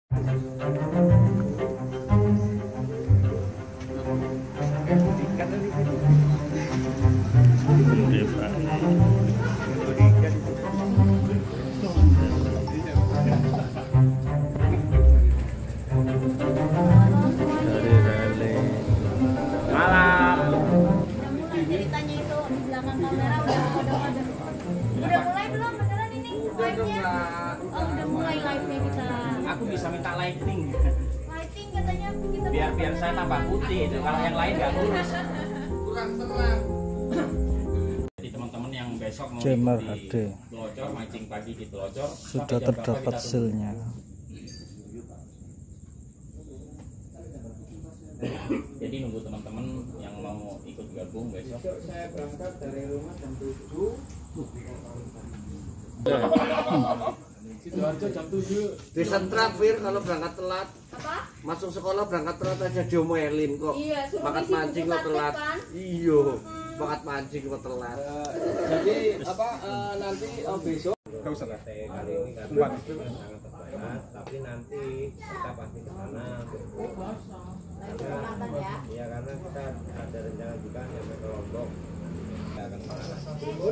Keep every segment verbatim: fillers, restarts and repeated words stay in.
Aku bisa minta lighting. Lighting katanya kita biar biar saya tambah putih itu. Kalau yang lain nggak lurus. Kurang terang. Jadi teman-teman yang besok mau di Telocor, mancing pagi di Telocor sudah terdapat silnya. Jadi nunggu teman-teman yang mau ikut gabung besok. Saya berangkat dari rumah jam tujuh. Sidoarjo jam tujuh. Disentrak Fir kalau berangkat telat. Apa? Masuk sekolah berangkat telat aja diomelin kok. Iya, bakat mancing kok telat. Kan? Iyo, bakat mancing kok telat. Uh, jadi apa uh, nanti uh, besok enggak usah lah kali ini karena sangat terbatas, tapi nanti kita pasti ke sana untuk karena ya. Iya, karena kita ada rencana juga sampai ke Lombok. Kita akan ke sana.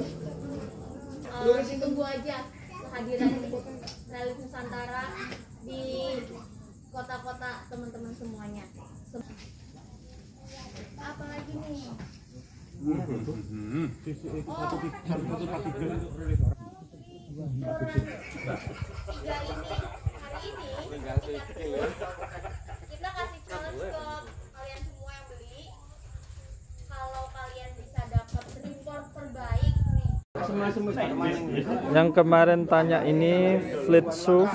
Uh, tunggu aja kehadiran Rally Nusantara di kota-kota teman-teman semuanya. Apa lagi nih? Oh, tiga ini hari ini kita kasih challenge ke kalian semua yang beli. Kalau kalian bisa dapat report terbaik nih. Yang kemarin tanya ini fleet surf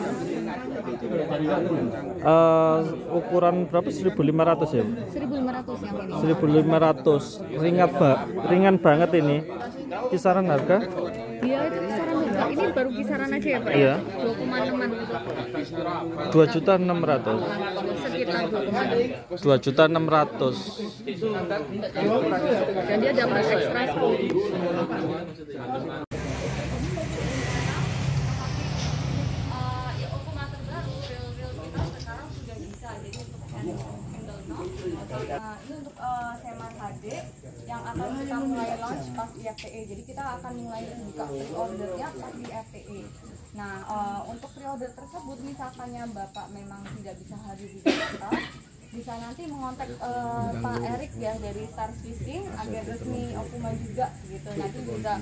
uh, ukuran berapa? seribu lima ratus ya? seribu lima ratus yang ini. seribu lima ratus ringan, ba ringan banget ini. Kisaran harga? Iya, itu kisaran harga. Ini baru kisaran aja ya Pak? Iya. dua koma enam-an. dua juta enam ratus. Sekitar dua koma enam. dua juta enam ratus. Dan dia dapat ekstra sepuluh. Nah, ini untuk uh, Semar H D yang akan kita mulai launch pas I F T E. Jadi kita akan mulai buka pre-ordernya pas di I F T E. Nah, uh, untuk pre-order tersebut misalkannya Bapak memang tidak bisa hadir di Jakarta, bisa nanti mengontak uh, Pak Erik ya dari Stars Fishing, agen resmi Okuma juga gitu. Nanti bisa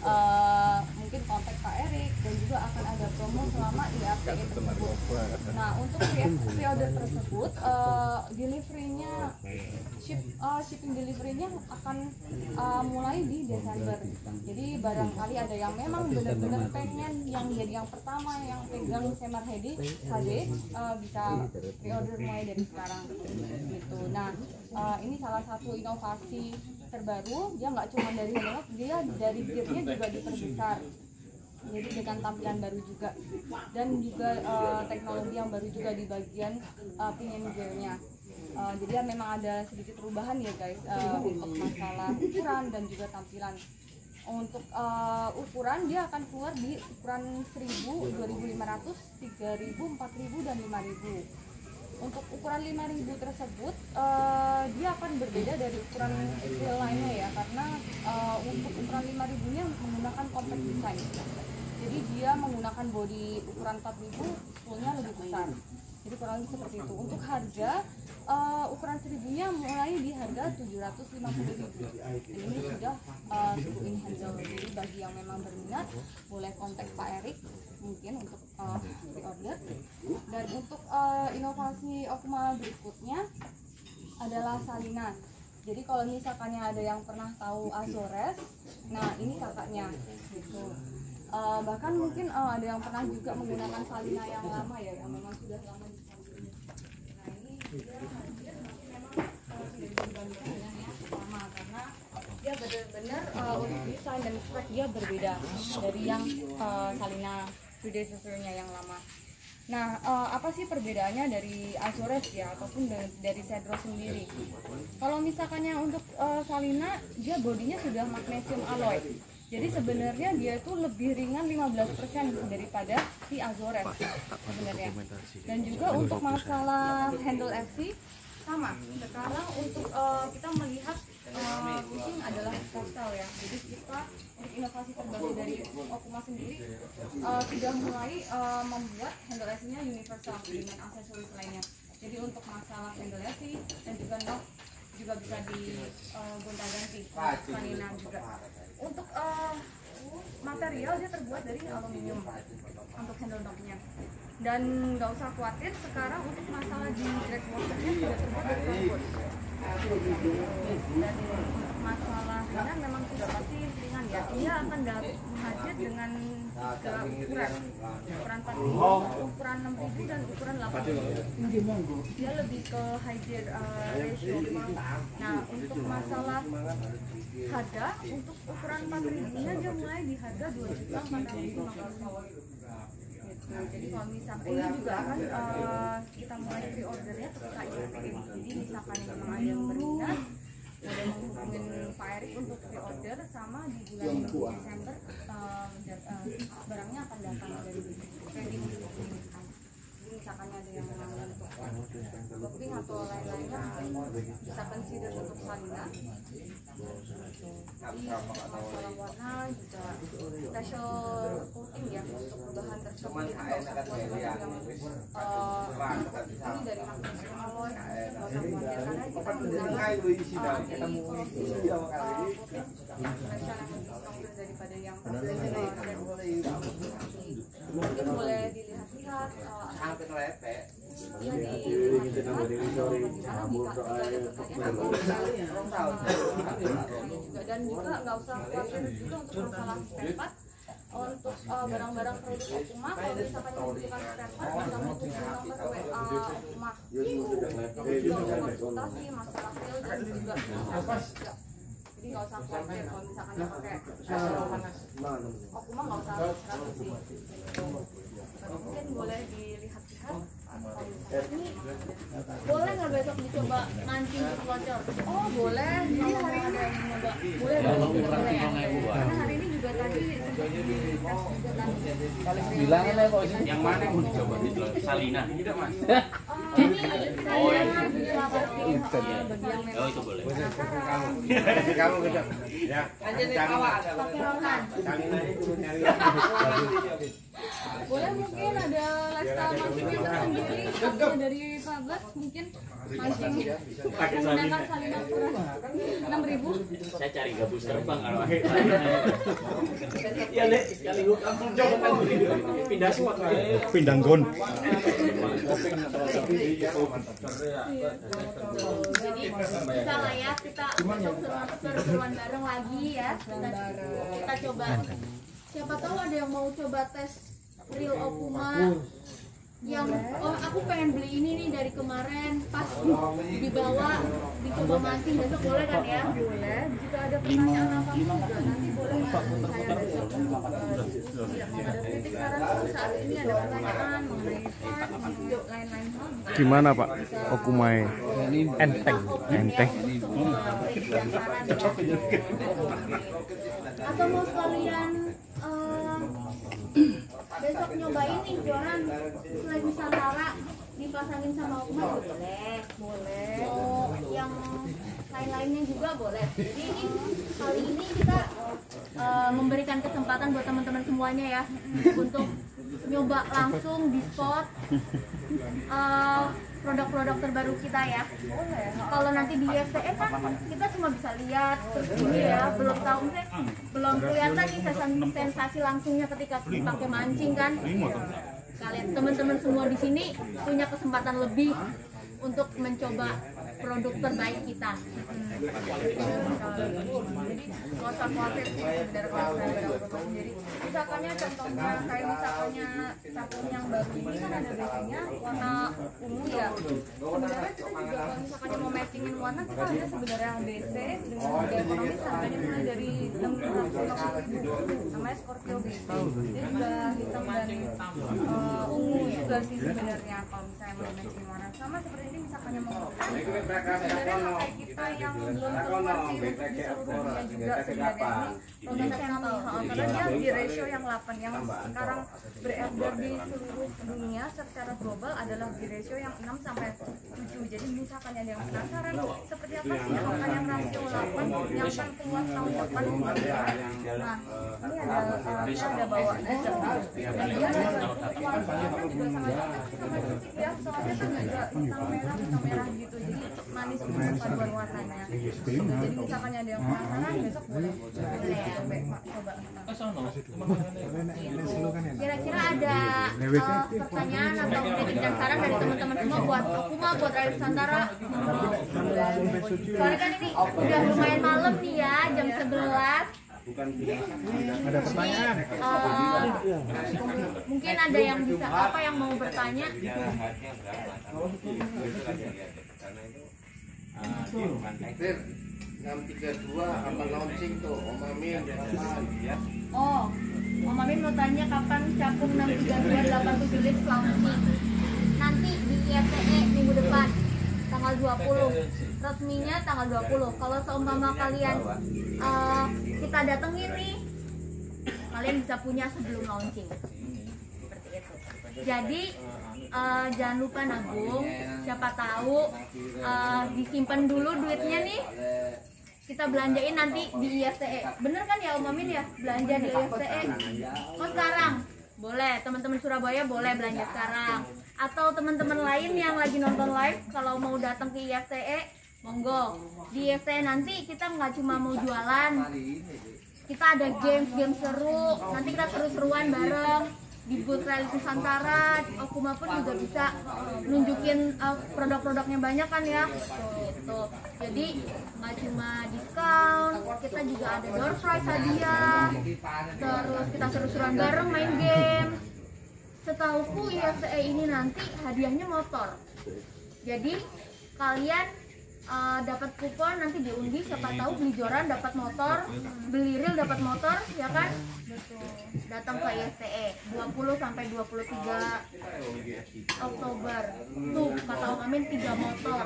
uh, mungkin kontak Pak Erik dan juga akan ada promo selama I F T E tersebut. Nah, untuk pre-order tersebut uh, delivery-nya ship, uh, shipping delivery-nya akan uh, mulai di Desember. Jadi barangkali ada yang memang benar-benar pengen yang jadi yang pertama yang pegang Semar H D, H D uh, bisa pre-order mulai dari sekarang gitu. Nah, uh, ini salah satu inovasi terbaru. Dia nggak cuma dari handle, dia dari gearnya juga diperbesar. Jadi dengan tampilan baru juga dan juga uh, teknologi yang baru juga di bagian uh, pinion gearnya. Uh, jadi ya memang ada sedikit perubahan ya guys uh, untuk masalah ukuran dan juga tampilan. Untuk uh, ukuran dia akan keluar di ukuran seribu, dua ribu lima ratus, tiga ribu, empat ribu dan lima ribu. Untuk ukuran lima ribu tersebut uh, dia akan berbeda dari ukuran kecil lainnya ya, karena uh, untuk ukuran lima ribu nya menggunakan compact design. Jadi dia menggunakan bodi ukuran empat ribu, spoolnya lebih besar. Jadi kurang lebih seperti itu. Untuk harga uh, ukuran seribunya mulai di harga tujuh ratus lima puluh ribu. Dan ini sudah uh, suku in handle. Jadi bagi yang memang berminat boleh kontak Pak Erik mungkin untuk uh, pre-order. Dan untuk uh, inovasi Okuma berikutnya adalah Salina. Jadi kalau misalkannya ada yang pernah tahu Azores, nah ini kakaknya gitu. Uh, bahkan mungkin uh, ada yang pernah juga menggunakan Salina yang lama ya, yang memang sudah lama di Salina. Nah ini dia hadir memang uh, sudah dibandingkan dengan yang lama karena dia benar-benar uh, untuk desain dan spek dia berbeda dari yang uh, Salina predecessor-nya yang lama. Nah, uh, apa sih perbedaannya dari Azores ya, ataupun dari, dari Cedro sendiri? Kalau misalkannya untuk uh, Salina, dia bodinya sudah magnesium alloy. Jadi sebenarnya dia itu lebih ringan lima belas persen daripada si Azores sebenarnya. Dan juga untuk masalah handle F C sama. Sekarang untuk uh, kita melihat uh, kucing adalah lifestyle ya. Jadi kita untuk inovasi terbaru dari Okuma sendiri uh, sudah mulai uh, membuat handle F C-nya universal dengan aksesoris lainnya. Jadi untuk masalah handle F C dan juga knob juga bisa di uh, gonta-ganti kanina juga. Untuk uh, material dia terbuat dari aluminium untuk handle knob-nya. Dan nggak usah khawatir, sekarang untuk masalah di drag washernya sudah terbuat dari plywood. Dan masalah ringan memang sudah pasti ringan ya. Dia akan hadir dengan tiga ukuran, ukuran empat ribu, ukuran enam ribu dan ukuran delapan ribu. Dia lebih ke high gear uh, ratio. Nah untuk masalah harga, untuk ukuran empat ribu nya dia mulai di harga dua juta empat ratus lima puluh. Nah, jadi kalau misalkan ini juga akan uh, kita mulai pre-ordernya ketika I P P E. Jadi misalkan memang ada yang berminat, boleh menghubungin Pak Erik untuk pre-order, sama di bulan Desember uh, uh, barangnya akan datang dari ready untuk dikirimkan. Jadi misalkan ada yang mau untuk booking atau lain-lainnya bisa consider untuk Salina. Jadi masalah warna juga special coating ya untuk bahan tersebut. Nggak usah khawatir yang uh, ini dari magnesium alloy, nggak usah khawatir karena kita menggunakan anti korosif coating special yang lebih stronger daripada yang mungkin boleh dilihat-lihat Sampai lepek. ya dilihat-lihat juga. Dan juga nggak usah khawatir juga untuk masalah spare part. Untuk barang-barang uh, produk Okuma, kalau misalkan membutuhkan spare part bisa menghubungi nomor W A Okuma. Jadi juga untuk konsultasi masalah feel dan juga bisa. Jadi nggak usah khawatir kalau misalkan nggak pakai uh, Okuma, nggak usah seratus sih. Mungkin boleh dilihat-lihat. Ini boleh nggak besok dicoba mancing pelocor? Oh boleh. Jadi hari ini ada yang nyoba. Boleh dong. Boleh ya. Karena hari ini juga tadi sempat di tes juga tadi. Bilang yang mana yang mau dicoba di Salina? Tidak mas. Ini oh yang di bagian oh itu boleh. Kamu gitu. Ya. pakai ronan. Boleh mungkin ada lifestyle mancingnya tersendiri. Kalau dari Pak Bas mungkin mancing menggunakan Salina ukuran enam ribu. Saya cari gabus terbang kalau akhir. Iya deh, sekali gua kampung coba pindah spot. Pindah gon. Jadi bisa lah ya kita besok seru-seruan bareng lagi ya. Kita, kita coba. Siapa tahu ada yang mau coba tes real Okuma yang oh aku pengen beli ini nih dari kemarin pas dibawa dicoba mancing, besok boleh kan ya? Boleh. Jika ada pertanyaan apa juga nanti boleh ya saya besok tidak mau ada kritik saran saat ini ada pertanyaan mengenai part lain-lain hal. Gimana Pak Okumae? Enteng, enteng. Atau mau sekalian uh, besok nyobain nih jualan selain Nusantara dipasangin sama Okuma juga boleh, boleh. Oh, yang lain-lainnya juga boleh. Jadi ini kali ini kita uh, memberikan kesempatan buat teman-teman semuanya ya untuk nyoba langsung di spot uh, produk-produk terbaru kita ya. Kalau nanti di I F T E kan kita cuma bisa lihat terus ini ya, belum tahu sih, belum kelihatan nih sensasi langsungnya ketika dipakai mancing kan. Kalian teman-teman semua di sini punya kesempatan lebih untuk mencoba produk terbaik kita. Hmm. Jadi nggak usah khawatir sih sebenarnya kalau saya berapa sendiri. Misalkannya contohnya kayak misalkannya sabun yang baru ini kan ada biasanya warna ungu ya. Sebenarnya kita juga kalau misalkannya mau matchingin warna kita ada sebenarnya B C dengan harga ekonomis, harganya mulai dari enam ratus lima puluh ribu, namanya Scorpio B C. Dia juga hitam dan uh, ungu juga sih sebenarnya kalau misalnya mau matching warna. Sama seperti ini misalkan yang mau sebenarnya pakai kita yang belum keluar sih untuk di seluruh dunia juga sebenarnya ini produk kami, karena dia di ratio yang delapan yang sekarang beredar di seluruh dunia secara global adalah di ratio yang enam sampai tujuh. Jadi misalkan ada yang penasaran seperti apa sih angka yang rasio delapan yang akan keluar tahun depan. Nah, ini ada uh, saya ada bawa juga. Dia warnanya juga sangat sama fisik ya, soalnya kan juga hitam merah hitam merah gitu. Jadi manis untuk perpaduan warnanya. Jadi misalkan ada yang penasaran besok boleh coba. Kira-kira ada uh, pertanyaan atau kritik dan saran dari teman-teman semua buat aku mah buat Rally Nusantara. Soalnya kan ini udah lumayan malam nih ya, jam sebelas. Ada pertanyaan? Uh, mungkin ada yang bisa apa yang mau bertanya? enam tiga dua apa launching tuh Om Amin ya. Oh, Om Amin mau tanya kapan Capung enam tiga dua delapan tujuh Lips launching? Nanti di I F T E minggu depan tanggal dua puluh, resminya tanggal dua puluh. Kalau seumpama kalian uh, kita datengin nih, kalian bisa punya sebelum launching. Seperti itu. Jadi uh, jangan lupa nabung, siapa tahu uh, disimpan dulu duitnya nih, kita belanjain nanti di I F T E. Bener kan ya Om Amin ya, belanja di I F T E? Oh sekarang? Boleh, teman-teman Surabaya boleh belanja sekarang. Atau teman-teman lain yang lagi nonton live, kalau mau datang ke I F T E, monggo. Di I F T E nanti kita nggak cuma mau jualan, kita ada games-games seru, nanti kita seru-seruan bareng. Di booth Rally Nusantara, Okuma pun juga bisa nunjukin uh, produk-produknya banyak kan ya, gitu. Jadi nggak cuma diskon, kita juga ada door prize hadiah, terus kita seru-seruan bareng main game. Setauku I F T E ini nanti hadiahnya motor. Jadi kalian uh, dapat kupon nanti diundi, siapa tahu beli joran dapat motor, beli reel dapat motor, ya kan? Betul. Datang ke I F T E dua puluh sampai dua puluh tiga Oktober. Tuh kata Om Amin tiga motor.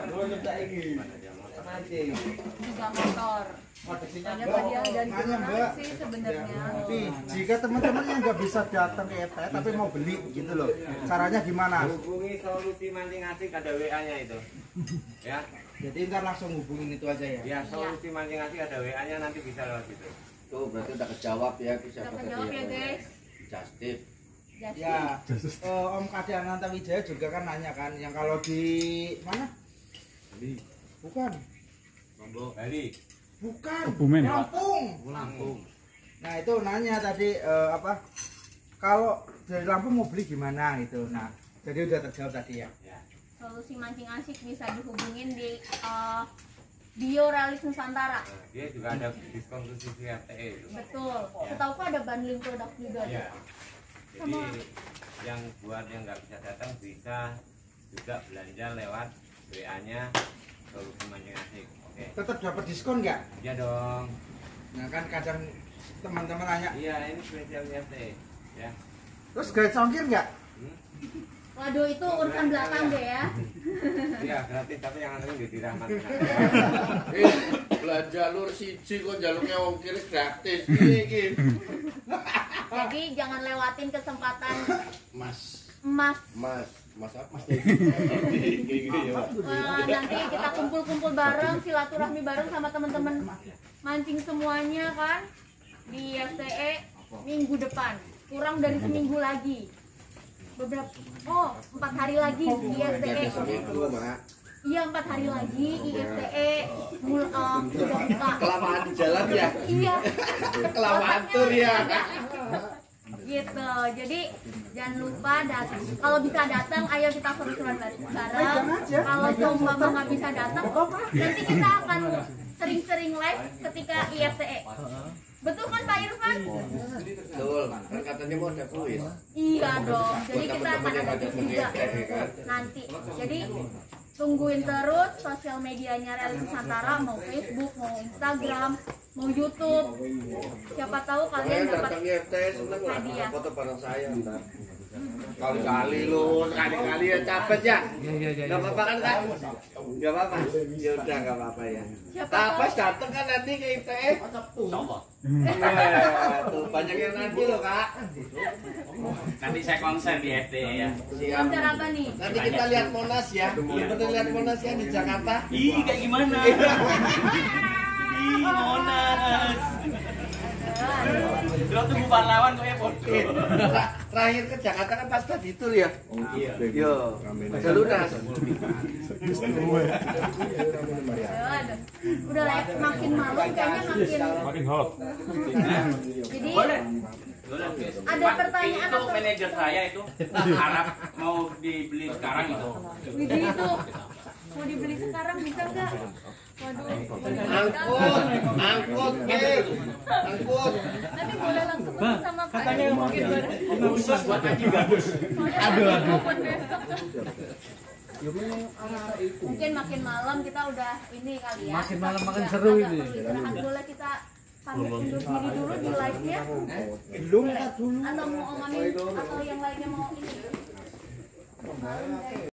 Tiga motor. Banyak hadiah dan menarik sih sebenarnya. Tapi jika teman-teman yang nggak bisa datang ke I F T E tapi mau beli gitu loh, caranya gimana? Hubungi Solusi Mancing Asik, ada W A-nya itu. Ya. Jadi ntar langsung hubungin itu aja ya? Ya, Solusi Mancing Asik ada W A-nya, nanti bisa lewat itu. Tuh berarti udah kejawab ya, bisa Udah kejawab ya guys. Just tip. Ya, uh, Om Kade Ananta Wijaya juga kan nanya kan, yang kalau di mana? Bukan. Lombok, Bali. Bukan. Kebumen. Lampung. Lampung. Nah itu nanya tadi uh, apa? Kalau dari Lampung mau beli gimana gitu. Nah, jadi udah terjawab tadi ya. Solusi Mancing Asik bisa dihubungin di uh, bio Rally Nusantara. Nah, dia juga ada diskon khusus I F T E itu. Betul. Setauku ada bundling produk juga. Ya. Jadi yang buat yang nggak bisa datang bisa juga belanja lewat W A-nya Solusi Mancing Asik. Oke. Tetap dapat diskon nggak? Iya dong. Nah kan kadang teman-teman nanya, Iya, ini spesial I F T E. Ya. terus guide ongkir nggak? Hmm? Waduh itu urusan belakang deh ya. Iya, gratis tapi yang anterin di dirahmat. Eh, belanja lur siji kok jaluknya ongkir gratis iki. Jadi jangan lewatin kesempatan Mas, emas. Mas, Mas apa? Mas Uh, nanti kita kumpul-kumpul bareng, silaturahmi bareng sama teman-teman mancing semuanya kan di I F T E minggu depan. Kurang dari seminggu lagi. Beberapa oh empat hari lagi di I F T E. Seminggu, Mak. Iya empat hari lagi I F T E mul uh, sudah buka. Kelamaan di jalan ya? Iya. Kelamaan tur ya? Gitu. Jadi jangan lupa datang. Kalau bisa datang, ayo kita seru-seruan bareng. Kalau seumpama nggak bisa datang, nanti kita akan sering-sering live ketika I F T E. Betul kan Pak Irfan? Betul, kan katanya mau ada kuis. Iya dong. Jadi Buat kita akan teman-teman yang ada ada tips di juga I F T E kan? nanti. Jadi tungguin terus sosial medianya Rally Nusantara, mau Facebook, mau Instagram, mau YouTube. Siapa tahu kalian dapat hadiah. Foto bareng saya ntar. Kali-kali lu, sekali-kali ya capek ya. Iya iya Gak apa-apa kan Kak? Gak apa-apa. Ya udah gak apa-apa ya. Pas dateng kan nanti ke I T E. Insyaallah. Nah, tuh banyak yang nanti loh Kak. Nanti saya konser di F T E ya. Siap. Konser apa nih? Nanti kita lihat Monas ya. Kita lihat Monas ya di Jakarta. Ih, kayak gimana? Ih, Monas. Terus tunggu pahlawan kok ya, Eh, tra- terakhir ke Jakarta kan pas tadi tur ya. Iya. Yo, selunas. Aduh, udah lah, makin malam kayaknya makin. Makin hot. Jadi Boleh. ada pertanyaan itu atau- manajer saya itu harap mau dibeli sekarang itu. Widih itu mau dibeli sekarang bisa nggak? Waduh, Angkut, angkut, Beb. Angkut. nanti boleh langsung ketemu sama Pak. Katanya Ini khusus buat Haji Bagus. Aduh, aduh. Mungkin makin malam kita udah ini kali ya. Makin malam makin Agak seru perlu ini. istirahat. Boleh kita pamit undur diri dulu di live-nya? Belum dulu. Atau mau Om Amin atau yang lainnya mau ini?